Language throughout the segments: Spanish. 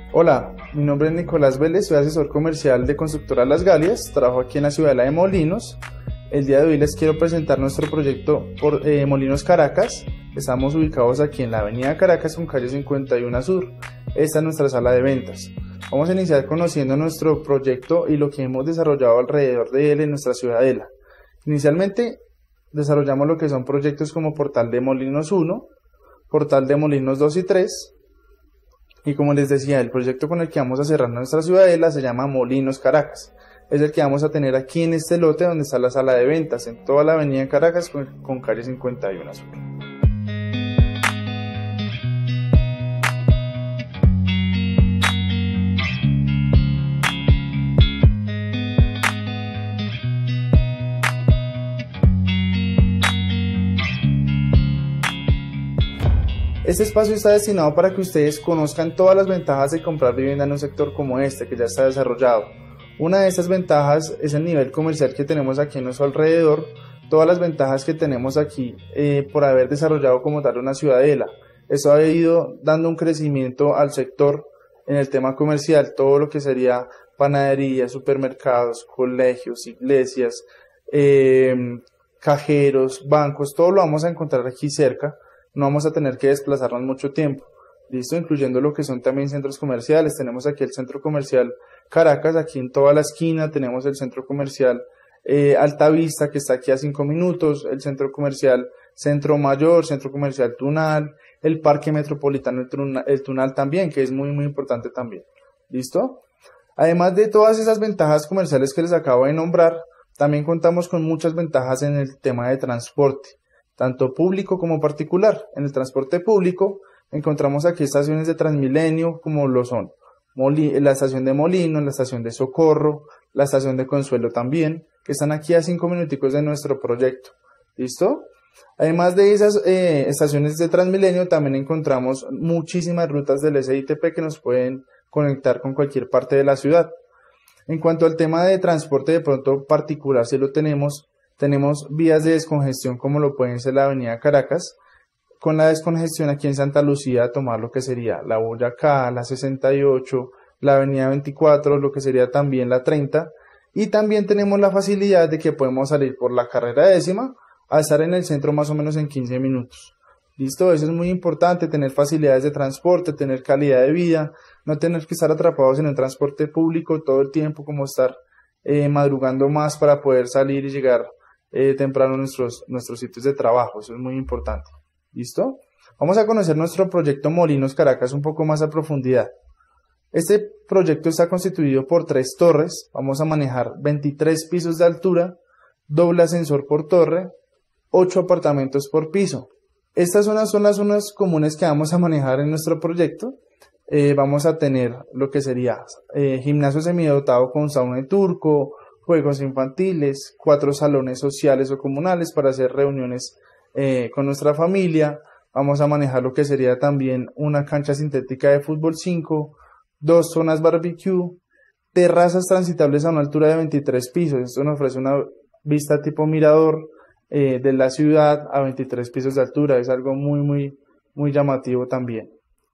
Hola, mi nombre es Nicolás Vélez, soy asesor comercial de Constructora Las Galias, trabajo aquí en la ciudadela de Molinos. El día de hoy les quiero presentar nuestro proyecto por Molinos Caracas. Estamos ubicados aquí en la avenida Caracas con calle 51 Sur. Esta es nuestra sala de ventas. Vamos a iniciar conociendo nuestro proyecto y lo que hemos desarrollado alrededor de él en nuestra ciudadela. Inicialmente desarrollamos lo que son proyectos como Portal de Molinos 1, Portal de Molinos 2 y 3. Y como les decía, el proyecto con el que vamos a cerrar nuestra ciudadela se llama Molinos Caracas. Es el que vamos a tener aquí en este lote donde está la sala de ventas, en toda la avenida Caracas con calle 51 Sur. Este espacio está destinado para que ustedes conozcan todas las ventajas de comprar vivienda en un sector como este, que ya está desarrollado. Una de estas ventajas es el nivel comercial que tenemos aquí en nuestro alrededor, todas las ventajas que tenemos aquí por haber desarrollado como tal una ciudadela. Esto ha ido dando un crecimiento al sector en el tema comercial, todo lo que sería panaderías, supermercados, colegios, iglesias, cajeros, bancos, todo lo vamos a encontrar aquí cerca. No vamos a tener que desplazarnos mucho tiempo, ¿listo? Incluyendo lo que son también centros comerciales. Tenemos aquí el centro comercial Caracas, aquí en toda la esquina. Tenemos el centro comercial Altavista, que está aquí a 5 minutos, el centro comercial Centro Mayor, centro comercial Tunal, el parque metropolitano el Tunal también, que es muy importante también, ¿listo? Además de todas esas ventajas comerciales que les acabo de nombrar, también contamos con muchas ventajas en el tema de transporte, tanto público como particular. En el transporte público encontramos aquí estaciones de Transmilenio como lo son la estación de Molino, la estación de Socorro, la estación de Consuelo también, que están aquí a 5 minuticos de nuestro proyecto, ¿listo? Además de esas estaciones de Transmilenio también encontramos muchísimas rutas del SITP que nos pueden conectar con cualquier parte de la ciudad. En cuanto al tema de transporte de pronto particular, si lo tenemos vías de descongestión como lo pueden ser la avenida Caracas, con la descongestión aquí en Santa Lucía tomar lo que sería la Boyacá, la 68, la avenida 24, lo que sería también la 30, y también tenemos la facilidad de que podemos salir por la carrera 10ª a estar en el centro más o menos en 15 minutos. Listo, eso es muy importante, tener facilidades de transporte, tener calidad de vida, no tener que estar atrapados en el transporte público todo el tiempo, como estar madrugando más para poder salir y llegar temprano nuestros sitios de trabajo. Eso es muy importante. ¿Listo? Vamos a conocer nuestro proyecto Molinos Caracas un poco más a profundidad. Este proyecto está constituido por 3 torres. Vamos a manejar 23 pisos de altura, doble ascensor por torre, 8 apartamentos por piso. Estas zonas son las zonas comunes que vamos a manejar en nuestro proyecto. Vamos a tener lo que sería gimnasio semidotado con sauna de turco, juegos infantiles, 4 salones sociales o comunales para hacer reuniones con nuestra familia. Vamos a manejar lo que sería también una cancha sintética de fútbol 5, 2 zonas barbecue, terrazas transitables a una altura de 23 pisos. Esto nos ofrece una vista tipo mirador de la ciudad a 23 pisos de altura. Es algo muy llamativo también.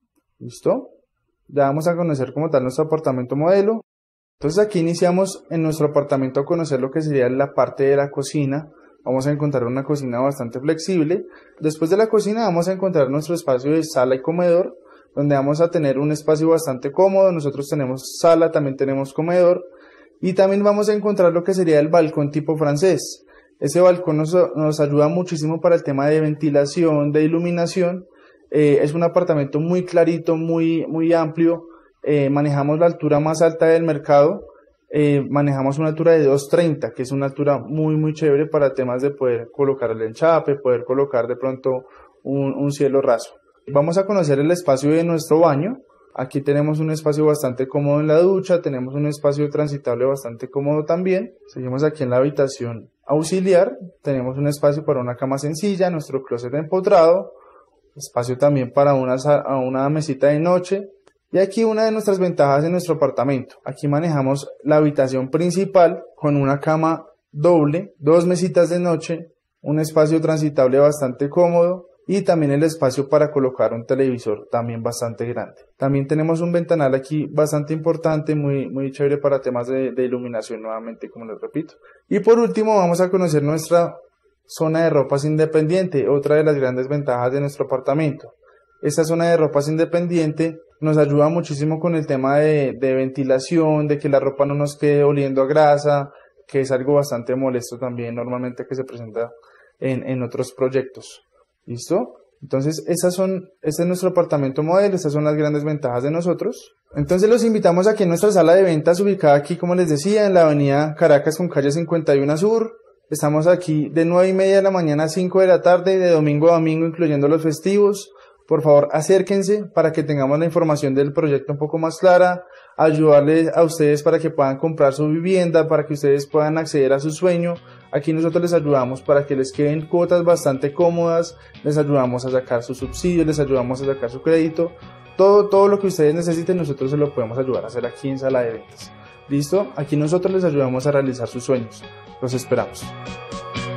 ¿Listo? Ya vamos a conocer como tal nuestro apartamento modelo. Entonces aquí iniciamos en nuestro apartamento a conocer lo que sería la parte de la cocina. Vamos a encontrar una cocina bastante flexible. Después de la cocina vamos a encontrar nuestro espacio de sala y comedor, donde vamos a tener un espacio bastante cómodo. Nosotros tenemos sala, también tenemos comedor, y también vamos a encontrar lo que sería el balcón tipo francés. Ese balcón nos ayuda muchísimo para el tema de ventilación, de iluminación. Es un apartamento muy clarito, muy amplio. Manejamos la altura más alta del mercado. Manejamos una altura de 230, que es una altura muy chévere para temas de poder colocar el enchape, poder colocar de pronto un cielo raso. Vamos a conocer el espacio de nuestro baño. Aquí tenemos un espacio bastante cómodo en la ducha, tenemos un espacio transitable bastante cómodo también. Seguimos aquí en la habitación auxiliar, tenemos un espacio para una cama sencilla, nuestro closet empotrado, espacio también para una mesita de noche. Y aquí una de nuestras ventajas en nuestro apartamento. Aquí manejamos la habitación principal con una cama doble, 2 mesitas de noche, un espacio transitable bastante cómodo, y también el espacio para colocar un televisor también bastante grande. También tenemos un ventanal aquí bastante importante, muy chévere para temas de iluminación nuevamente, como les repito. Y por último vamos a conocer nuestra zona de ropas independiente, otra de las grandes ventajas de nuestro apartamento. Esta zona de ropas independiente nos ayuda muchísimo con el tema de ventilación, de que la ropa no nos quede oliendo a grasa, que es algo bastante molesto también normalmente que se presenta en otros proyectos. ¿Listo? Entonces este es nuestro apartamento modelo, estas son las grandes ventajas de nosotros. Entonces los invitamos aquí en nuestra sala de ventas ubicada aquí, como les decía, en la avenida Caracas con calle 51 Sur. Estamos aquí de 9:30 de la mañana a 5 de la tarde y de domingo a domingo, incluyendo los festivos. Por favor, acérquense para que tengamos la información del proyecto un poco más clara, ayudarles a ustedes para que puedan comprar su vivienda, para que ustedes puedan acceder a su sueño. Aquí nosotros les ayudamos para que les queden cuotas bastante cómodas, les ayudamos a sacar su subsidio, les ayudamos a sacar su crédito. Todo lo que ustedes necesiten, nosotros se lo podemos ayudar a hacer aquí en Sala de Ventas. ¿Listo? Aquí nosotros les ayudamos a realizar sus sueños. Los esperamos.